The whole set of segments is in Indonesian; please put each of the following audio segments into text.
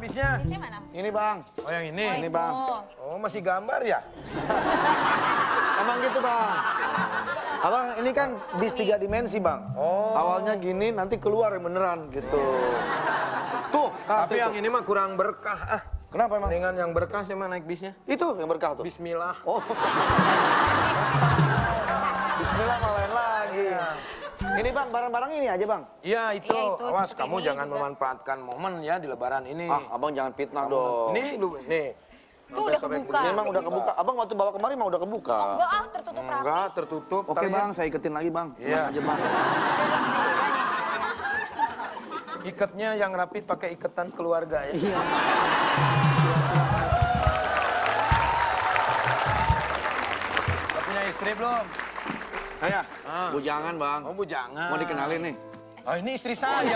bisnya? Bisnya mana? Ini bang. Oh yang ini? Ini bang. Oh masih gambar ya? Emang gitu bang. Abang ini kan bis 3 dimensi bang. Oh. Awalnya gini, nanti keluar yang beneran gitu. Tuh. Tapi yang ini mah kurang berkah. Kenapa emang? Mendingan yang berkah sih mah naik bisnya. Itu yang berkah tuh. Bismillah. Oh. Bismillah malah lain lagi. Ini bang, barang-barang ini aja bang. Iya itu. Iya, itu. Awas Seperti kamu ini jangan juga. memanfaatkan momen ya di lebaran ini. Abang jangan fitnah dong. Ini lu, nih. Tuh udah kebuka. Memang udah kebuka. Abang waktu bawa kemarin mah udah kebuka. Enggak tertutup rapi. Enggak, tertutup. Oke Ntar bang, saya iketin lagi bang. Iya. Aja bang. Ikatnya yang rapi pakai ikatan keluarga ya. Iya. Udah punya istri belum? Saya, bujangan bang. Oh bujangan. Mau dikenalin nih. Oh ini istri saya.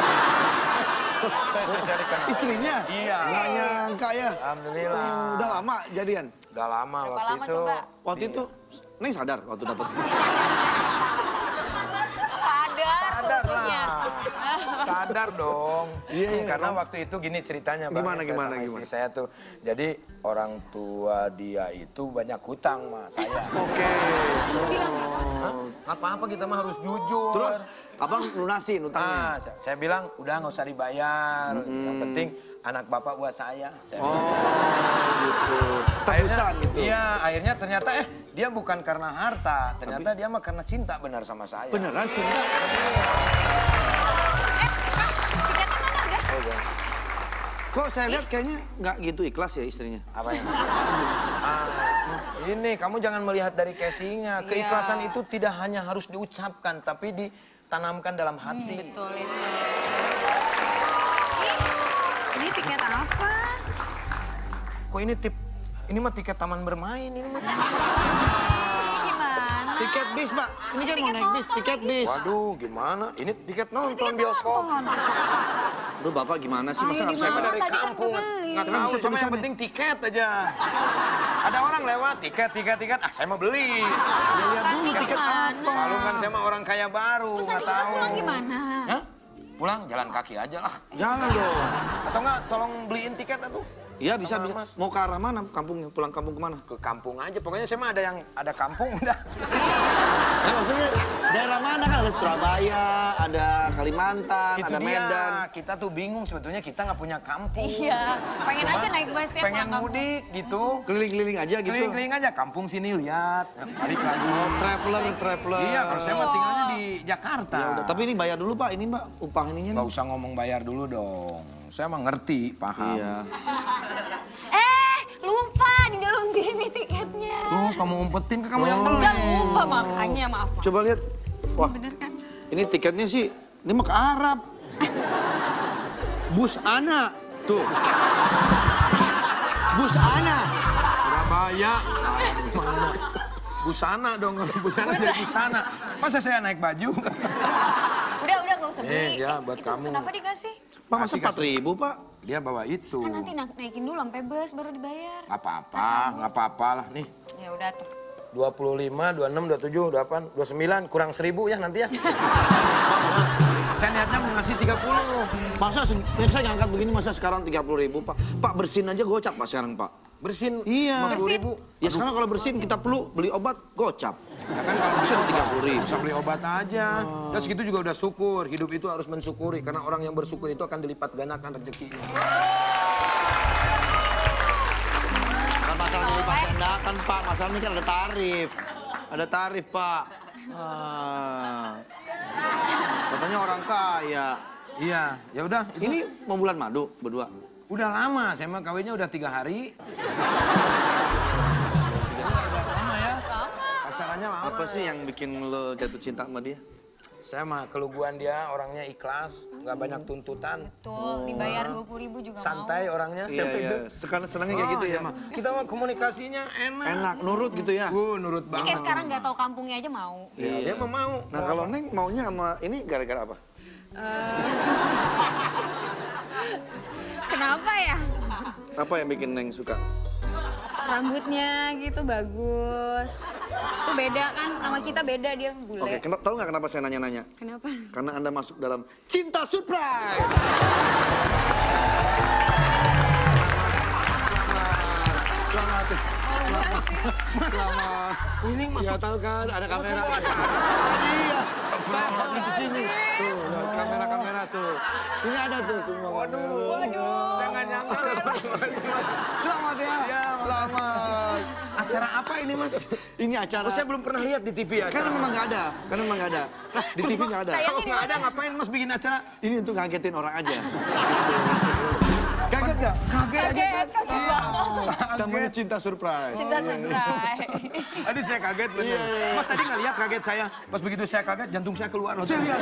Istri saya dikenal. Istrinya? Iya. Nggak nyangka ya. Alhamdulillah. Udah lama jadian? Udah lama Berapa waktu lama itu. coba? Waktu itu, Neng sadar waktu dapet. Sadar seutuhnya. Sadar dong. Iya, iya, Karena Bang. waktu itu gini ceritanya Bang. Gimana, Saya gimana, sama istri gimana? saya tuh. Jadi orang tua dia itu banyak hutang sama saya. Oke. Jangan bilang. Hah? Nggak apa-apa kita mah harus jujur. Terus, abang lunasin utangnya? Saya bilang udah nggak usah dibayar. Yang penting anak bapak buat saya. Oh, gitu. Tebusan gitu? Iya, akhirnya ternyata dia bukan karena harta. Ternyata dia mah karena cinta benar sama saya. Beneran cinta? Tiketnya mana udah? Kok saya lihat kayaknya nggak gitu ikhlas ya istrinya? Apa yang? Ini kamu jangan melihat dari casingnya. Keikhlasan itu tidak hanya harus diucapkan, tapi ditanamkan dalam hati. Betul itu. Ini tiket apa? Kok ini ini mah tiket taman bermain ini mah. Gimana? Tiket bis, Pak. Ini kan mau naik bis, tiket bis. Waduh, gimana? Ini tiket nonton bioskop. Aduh, Bapak gimana sih? Masa harus Saya mah Gimana? dari Tadi kan kampung, kebeli. nggak tahu. Bisa Cuma yang tulisannya. penting tiket aja. Ada orang lewat, tiket. Saya mau beli. Ya, lihat dulu Tiket tiket mana? apa. Malu kan saya mah orang kaya baru, Terus nggak nanti kita tahu. pulang gimana? Hah? Pulang jalan kaki aja lah. Jangan dong. Atau nggak, tolong beliin tiket atuh. Iya, bisa, Sama bisa. Mas. Mau ke arah mana kampungnya? Pulang kampung kemana? Ke kampung aja, pokoknya saya mah ada kampung udah. Ya, maksudnya daerah mana kan? Ada Surabaya, ada Kalimantan, Itu ada dia, Medan. kita tuh bingung sebetulnya kita nggak punya kampung. Iya, pengen Cuma aja naik bus ya pengen pulang kampung. mudik gitu. Keliling-keliling aja gitu. Keliling-keliling aja, kampung sini lihat, balik lagi. Oh, traveler. Iya, kalau saya mah tinggalnya di Jakarta. Ya udah, tapi ini bayar dulu Pak, ini Mbak, upah ininya Nggak nih. usah ngomong bayar dulu dong. Saya mah ngerti, paham. Iya. Lupa di dalam sini tiketnya. Tuh, kamu umpetin ke kamu yang Enggak beli. lupa makanya, maaf. Coba lihat. Wah, Bener kan? ini tiketnya sih, ini mah ke Arab. Bus Ana, tuh. Bus Ana. Surabaya, mana? Busana dong, kalau busana jadi busana. Masa saya naik baju? Udah gak usah beli. ya, buat itu kamu. kenapa dikasih? Pak, masa Kasih, 4.000 Pak? Dia bawa itu. Kan nanti naikin dulu sampai bus baru dibayar. Nggak apa-apa lah. Nih, Ya udah tuh. 25, 26, 27, 28, 29, kurang 1.000 ya nanti ya. Saya niatnya mau ngasih 30. Masa saya ngangkat begini masa sekarang 30.000 Pak? Pak bersin aja gocap Pak sekarang Pak. Bersin Iya. 50.000. Ya sekarang kalau bersin kita perlu beli obat gocap. Ya kan kalau Bisa bisa 30.000. bisa beli obat aja. Dan segitu juga udah syukur. Hidup itu harus mensyukuri. Karena orang yang bersyukur itu akan dilipat gandakan rezekinya. Nah, masalah dilipat gandakan Pak, masalahnya kan ada tarif. Ada tarif Pak. Katanya orang kaya. Iya, ya udah. Ini mau bulan madu berdua? Udah lama, saya mah kawinnya udah 3 hari. Udah lama ya. Pacarannya lama. Apa sih yang bikin lo jatuh cinta sama dia? Saya mah keluguan dia orangnya ikhlas, nggak banyak tuntutan. Betul, dibayar 20.000 juga Santai mau. orangnya. Iya, iya. Sekarang senangnya kayak gitu ya? Mah. Kita mah komunikasinya enak. Enak, nurut gitu ya? Nurut Ini banget. kayak sekarang gak tahu kampungnya aja mau. Iya, dia mah mau. Nah kalau Neng maunya sama ini gara-gara apa? Kenapa ya? Apa yang bikin Neng suka? Rambutnya gitu bagus. Itu beda kan, sama kita beda dia bule. Oke, tahu nggak kenapa saya nanya-nanya? Kenapa? Karena Anda masuk dalam Cinta Surprise. Selamat. Ini masuk. Ya tahu kan, ada kamera. Iya. Saya ada di sini. Tuh, kamera-kamera tuh. Sini ada tuh semua. Waduh. Saya nggak nyangka. Selamat ya. Selamat. Acara apa ini, Mas? Ini acara. Oh, saya belum pernah lihat di TV ya. Karena memang nggak ada. Di TV nggak ada. Kalau nggak ada, ngapain Mas bikin acara? Ini untuk ngagetin orang aja. Kaget nggak? Kaget banget. Namanya cinta surprise. Cinta surprise. Tadi saya kaget bener. Mas tadi nggak lihat kaget saya. Pas begitu saya kaget, jantung saya keluar. Saya lihat.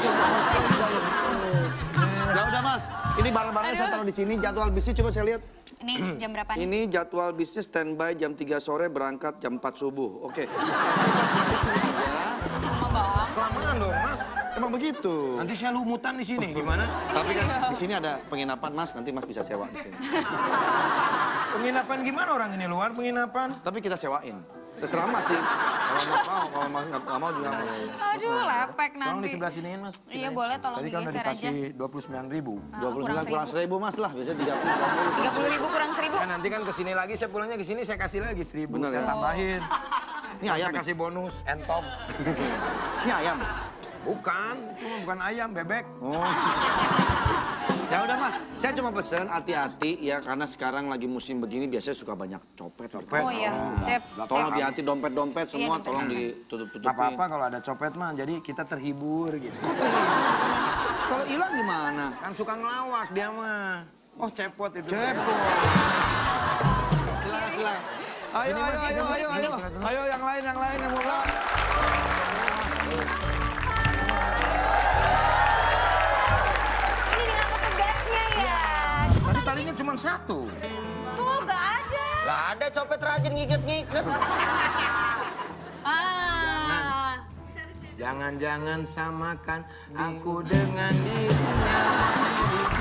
Ya udah Mas, ini barang-barangnya saya taruh di sini. Jadwal bisnya coba saya lihat. Ini jam berapa nih? Ini jadwal bisnya standby jam 3 sore, berangkat jam 4 subuh. Oke. Lama banget. Kelamaan dong, Mas. Emang begitu. Nanti saya lumutan di sini, gimana? Tapi kan di sini ada penginapan Mas, nanti Mas bisa sewa di sini. Penginapan gimana orang ini luar penginapan? Tapi kita sewain. Terserah Mas sih. Kalau Mas nggak mau juga. Aduh, lepek Tolong di nanti. sebelah siniin, Mas. Iya, boleh, tolong Tadi kan udah digeser aja. dikasih 29.000. 29 kurang 1.000 Mas lah, biasanya 30.000 kurang 1.000. Kan nanti kan kesini lagi, saya pulangnya ke sini saya kasih lagi 1.000. Bener, Saya ya? tambahin. Ini ayam. Saya kasih bonus entop. Ini ayam. Bukan, itu mah bukan ayam, bebek. Oh. Ya udah Mas, saya cuma pesen hati-hati ya karena sekarang lagi musim begini biasanya suka banyak copet. Oh iya, sip. Tolong hati-hati dompet-dompet semua Iya, tolong ditutup-tutupin. Nggak apa-apa kalau ada copet mah, jadi kita terhibur gitu. Kalau hilang gimana? Kan suka ngelawak dia mah. Oh cepot itu. Cepot. Silakan. Ayo, ayo yang lain yang mau pulang. Ini dengan petugasnya ya. Tadi talinya cuma satu. Tuh, gak ada. Lah ada copet rajin ngikut-ngikut. Ah. Jangan-jangan samakan aku dengan dirinya.